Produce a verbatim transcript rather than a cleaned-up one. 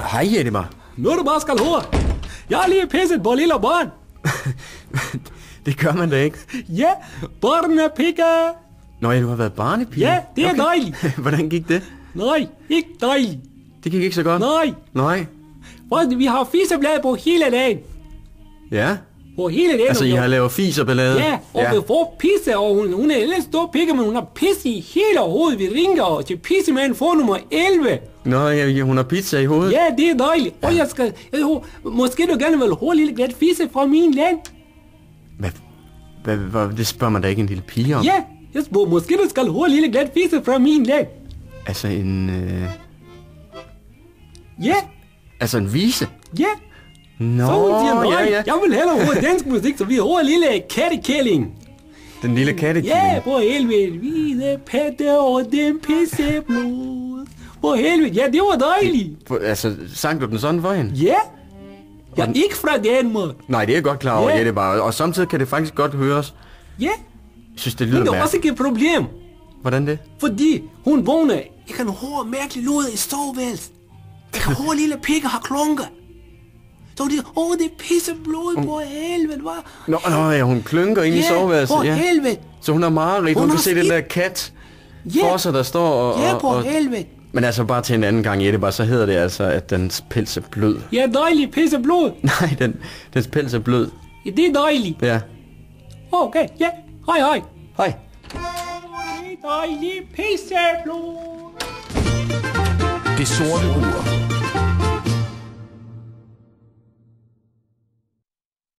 Hej, Jettemar. Nu er du bare skal høre. Jeg har lige pisset på lille barn. Det gør man da ikke. Ja, barnepikke. Nå ja, du har været barnepige. Ja, det er okay. Dejligt. Hvordan gik det? Nej, ikke dejligt. Det gik ikke så godt? Nej. Nej. For vi har fiseblad på hele dagen. Ja? På hele dagen. Altså, I har lavet fis og ballade? Ja, og ja. Vi får pisse, og hun, hun er ellers stor pikke, men hun har pisse i hele hovedet. Vi ringer til pissemand for nummer elleve. Nå, ja, hun har pizza i hovedet? Ja, det er dejligt. Ja. Og jeg skal... Jeg, måske du gerne vil høre lille glat fisse fra min land. Hvad, hvad, hvad? Det spørger man da ikke en lille pige om? Ja, jeg spørger, måske du skal høre lille glat fisse fra min land. Altså en... Øh... Ja. Altså en vise? Ja. Nå, så hun siger, nej, ja, ja. jeg vil hellere høre dansk musik, så vi hører lille kattekælling. Den lille kattekælling? Ja, på helvede. Hvide patte og den pisseblod. På helvede, ja, det var dejligt. For, altså, sang du den sådan for hende? Ja. Jeg er ikke fra Danmark. Nej, det er jeg godt klar over, ja. ja, det er bare. Og samtidig kan det faktisk godt høres. Ja. Jeg synes, det lyder Men det er mærkeligt. også ikke et problem. Hvordan det? Fordi hun vågner. Jeg kan høre mærkeligt lyd i soveværelset. Jeg kan høre lille pikke har klunker. Så hun siger, åh, det er pisseblod um. på helvede, hva'? Nå, nå, ja, hun klynker ind ja, i soveværelset. på ja, på helvede. Så hun har mareridt, hun, hun kan se den der kat ja. for sig, der står og... Ja, på og, helvede. Men altså bare til en anden gang, Jette, bare så hedder det altså, at dens pels er blød. Ja, dejligt pisseblod. Nej, den, dens pels er blød. Ja, det er dejligt. Ja. Okay, ja. Hej, hej. Hej. Dejligt pisseblod. Det sorte ur.